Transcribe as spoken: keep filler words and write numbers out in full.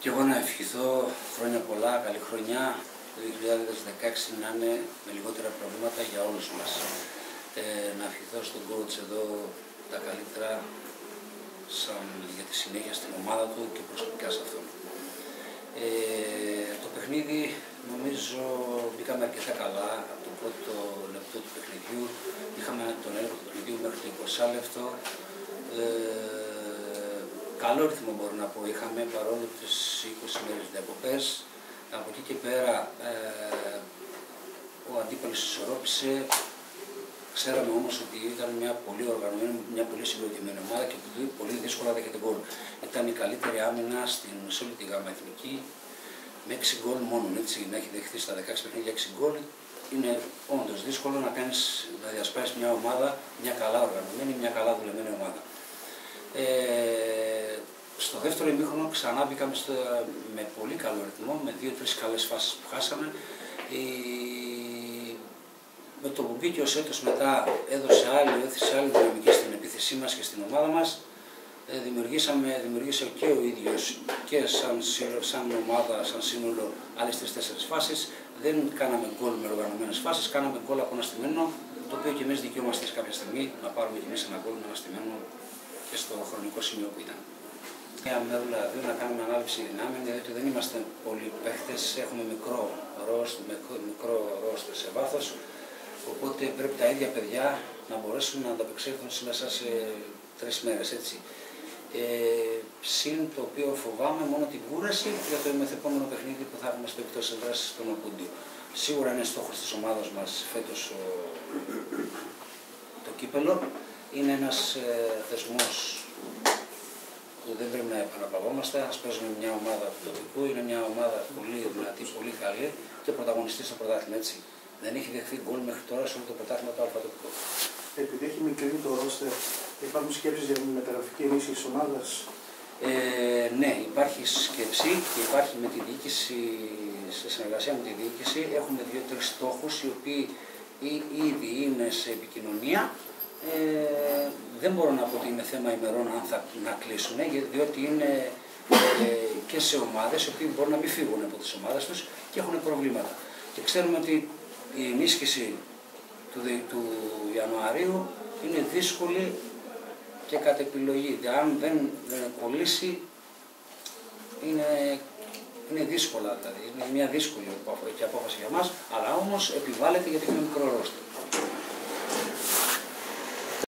Και εγώ να ευχηθώ χρόνια πολλά, καλή χρονιά, το δύο χιλιάδες δεκαέξι να είναι με λιγότερα προβλήματα για όλους μας. Ε, να ευχηθώ στον coach εδώ τα καλύτερα σαν για τη συνέχεια στην ομάδα του και προσωπικά σε αυτόν. Ε, το παιχνίδι νομίζω μπήκαμε αρκετά καλά από το πρώτο λεπτό του παιχνιδιού. Είχαμε τον έλεγχο του παιχνιδιού μέχρι το είκοσι λεπτό. Ε, καλό ρυθμό μπορώ να πω είχαμε παρόλο τις είκοσι μέρες διακοπές. Από εκεί και πέρα ε, ο αντίπαλος ισορρόπησε. Ξέραμε όμως ότι ήταν μια πολύ οργανωμένη, μια πολύ συγκροτημένη ομάδα και πολύ δύσκολα δέχεται γκολ. Ήταν η καλύτερη άμυνα στην, σε όλη τη γάμα εθνική, με έξι γκολ μόνο. Έτσι, να έχει δεχτεί στα δεκαέξι παιχνίδια έξι γκολ είναι όντως δύσκολο να κάνεις, να διασπάσεις μια ομάδα, μια καλά οργανωμένη, μια καλά δουλεμένη ομάδα. Ε, στο δεύτερο ημίχρονο ξανά μπήκαμε στο, με πολύ καλό ρυθμό, με δύο-τρεις καλές φάσεις που χάσαμε. Η, Με το που μπήκε ο Σέτος μετά έδωσε άλλη, έθεσε άλλη δυναμική στην επίθεσή μας και στην ομάδα μας. Ε, δημιουργήσαμε, δημιουργήσε και ο ίδιος και σαν, σαν ομάδα, σαν σύνολο άλλες τρεις-τέσσερις φάσεις. Δεν κάναμε γκολ με οργανωμένες φάσεις, κάναμε γκολ από ένα στημένο, το οποίο και εμείς δικαιούμαστε σε κάποια στιγμή να πάρουμε και εμείς ένα γκολ με ένα στημένο και στο χρονικό σημείο που ήταν. Μια μέρα δηλαδή να κάνουμε ανάληψη δυνάμεων, διότι δεν είμαστε πολλοί παίχτες, έχουμε μικρό ρόστο, μικρό ρόστο σε βάθος. Οπότε πρέπει τα ίδια παιδιά να μπορέσουν να ανταπεξέλθουν μέσα σε τρεις μέρες, έτσι. Ε, συν το οποίο φοβάμαι μόνο την κούραση για το μεθεπόμενο παιχνίδι που θα έχουμε στο εκτός έδρας στον Οκούντιο. Σίγουρα είναι στόχος της ομάδας μας φέτος ο, το κύπελο. Είναι ένας ε, θεσμός που δεν πρέπει να επαναπαυόμαστε. Ας παίζουμε μια ομάδα του τοπικού, είναι μια ομάδα πολύ δυνατή, πολύ καλή και πρωταγωνιστή στο πρωτάθλημα, έτσι. Δεν έχει δεχθεί γκολ μέχρι τώρα σε όλο το πρωτάθλημα το αλφατοπικό. Επειδή έχει μικρύνει το ρόστερ, υπάρχουν σκέψεις για την μεταγραφική ενίσχυση της ομάδας? Ε, ναι, υπάρχει σκέψη και υπάρχει με τη διοίκηση, σε συνεργασία με τη διοίκηση. Έχουμε δύο-τρεις στόχους οι οποίοι ήδη είναι σε επικοινωνία. Ε, δεν μπορώ να πω ότι είναι θέμα ημερών αν θα να κλείσουν, διότι είναι ε, και σε ομάδες οι οποίοι μπορούν να μην φύγουν από τις ομάδες τους και έχουν προβλήματα. Και ξέρουμε ότι η ενίσχυση του, του Ιανουαρίου είναι δύσκολη και κατ' επιλογή. Αν δεν, δεν κολλήσει, είναι, είναι δύσκολα, δηλαδή. Είναι μια δύσκολη απόφαση για μας, αλλά όμως επιβάλλεται γιατί είναι μικρό ρόστο.